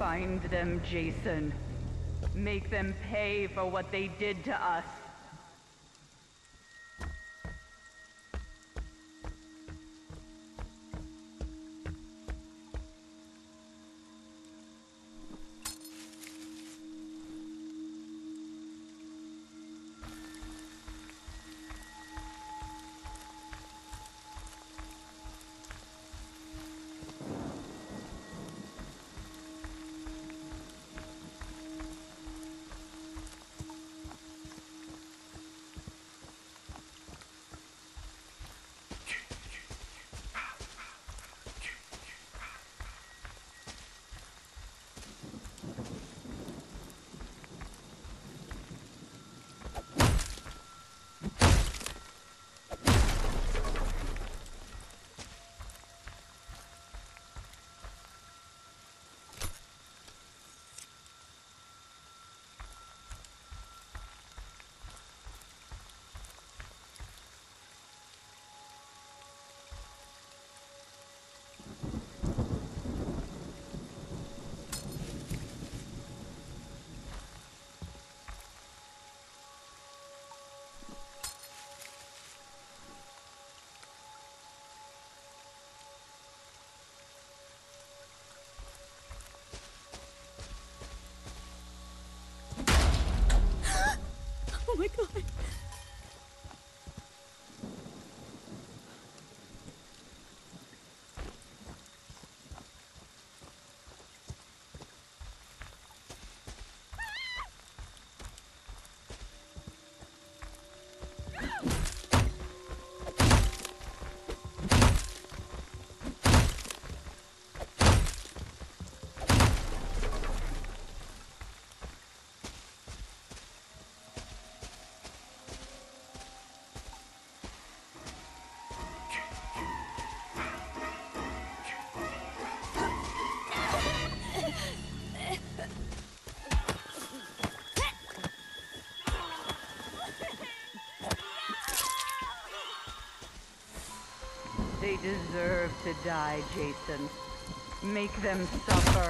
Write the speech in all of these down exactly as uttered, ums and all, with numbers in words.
Find them, Jason. Make them pay for what they did to us. Oh my god. They deserve to die, Jason. Make them suffer.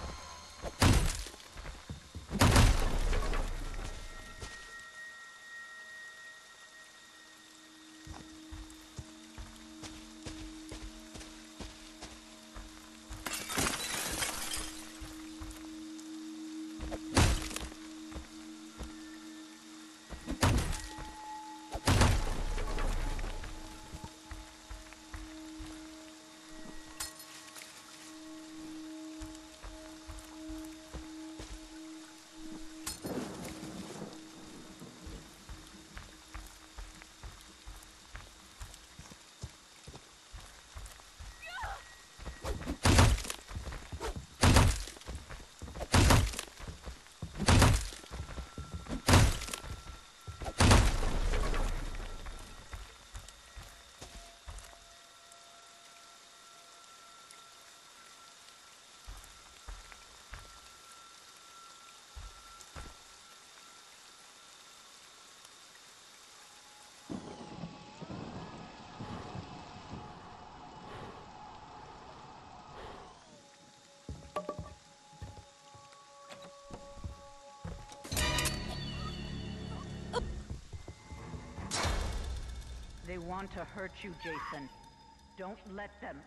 They want to hurt you, Jason. Don't let them.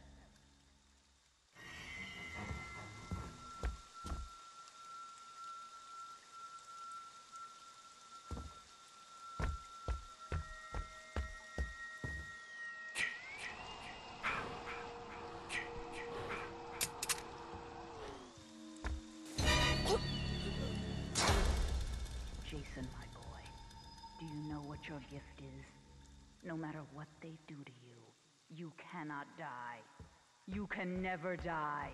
Jason, my boy, do you know what your gift is? No matter what they do to you, you cannot die. You can never die.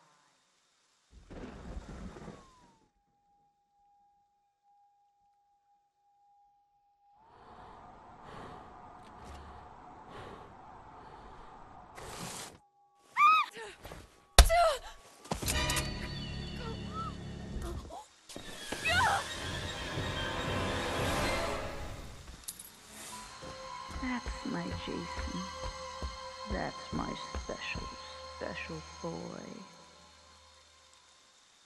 That's my Jason. That's my special, special boy.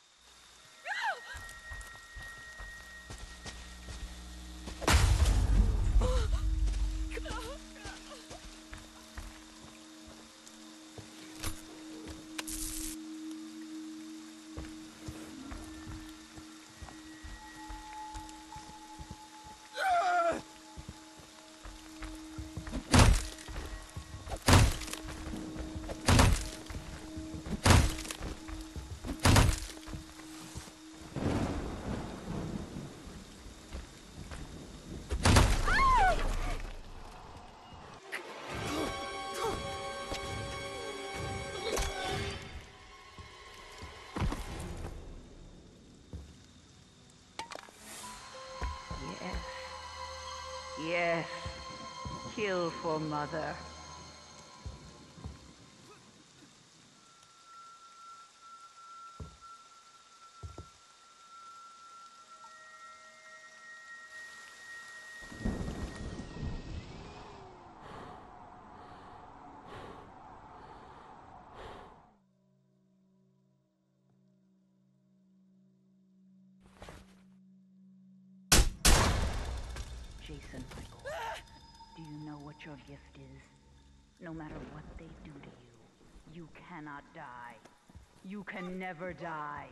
beautiful mother. Jason, my boy, do you know what your gift is? No matter what they do to you, you cannot die. You can never die.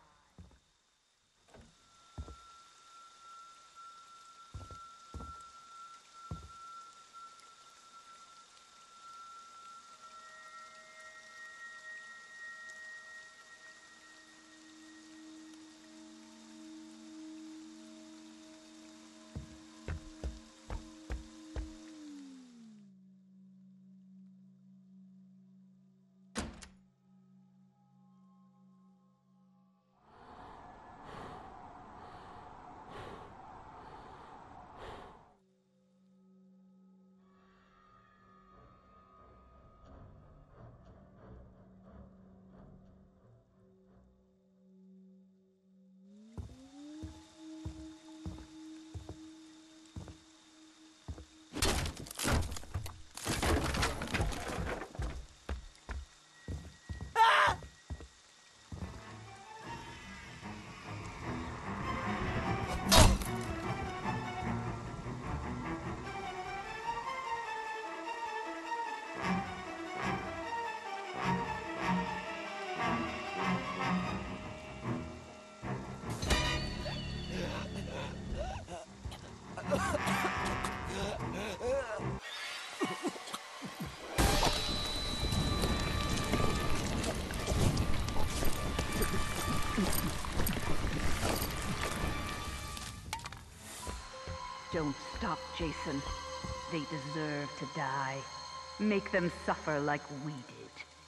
Don't stop, Jason. They deserve to die. Make them suffer like we did.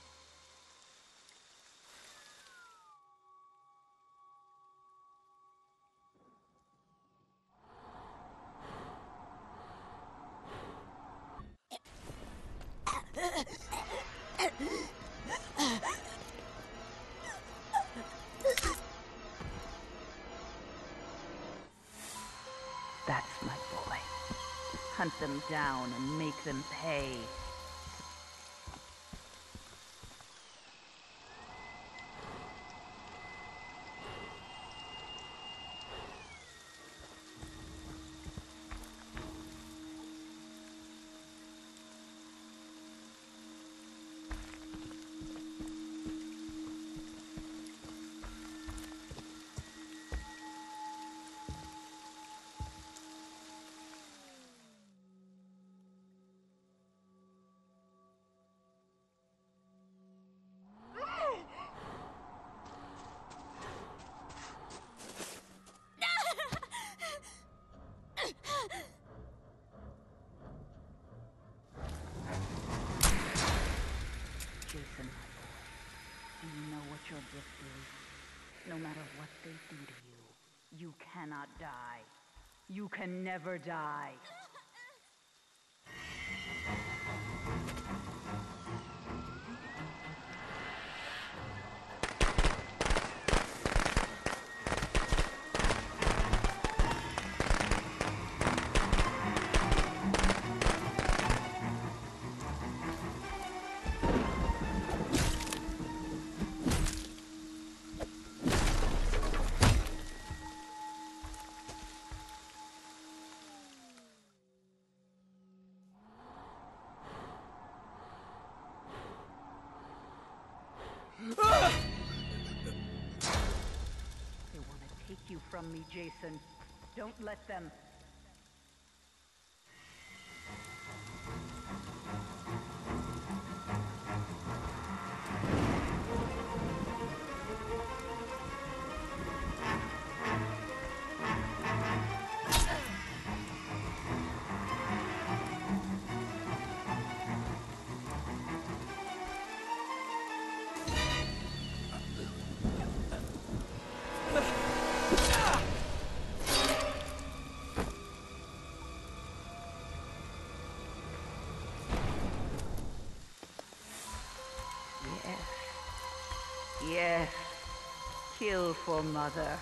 That's my boy. Hunt them down and make them pay. Jason, my boy, do you know what your gift is? No matter what they do to you, you cannot die. You can never die. They want to take you from me, Jason. Don't let them. skillful mother.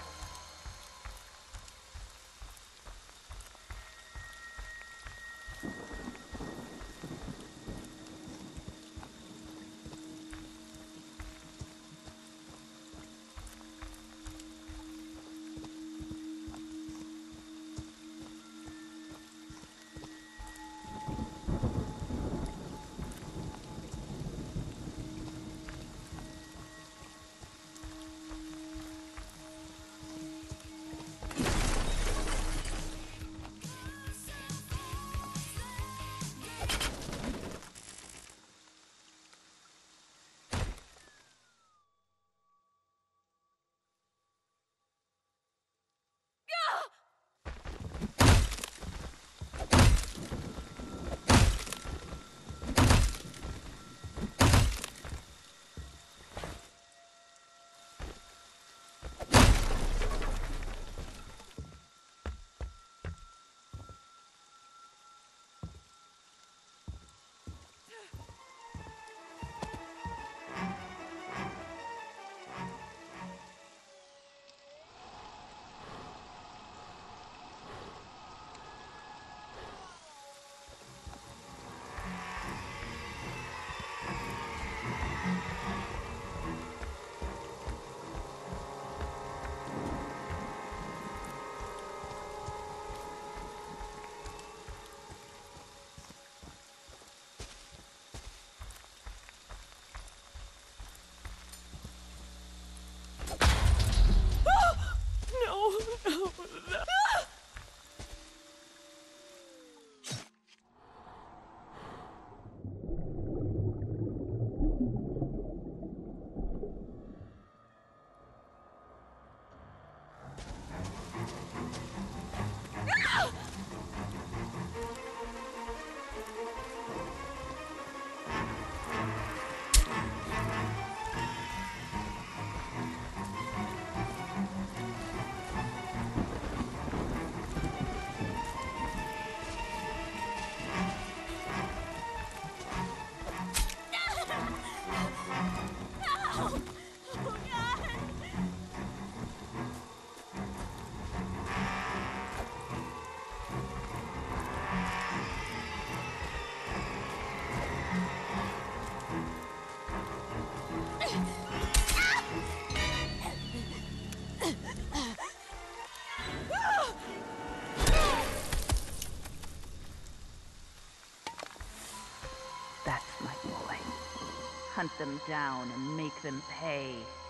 No, no, no. That's my boy. Hunt them down and make them pay.